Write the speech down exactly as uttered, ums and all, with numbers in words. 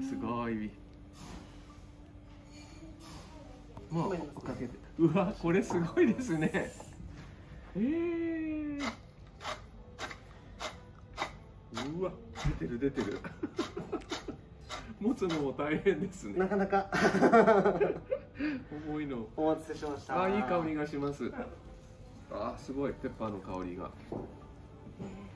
すごい。もうかけて、うわ、これすごいですね。えー、うわ、出てる出てる。持つのも大変ですね。 なかなか重いの。 お待たせしました。 あ、いい香りがします。あ、すごいペッパーの香りが。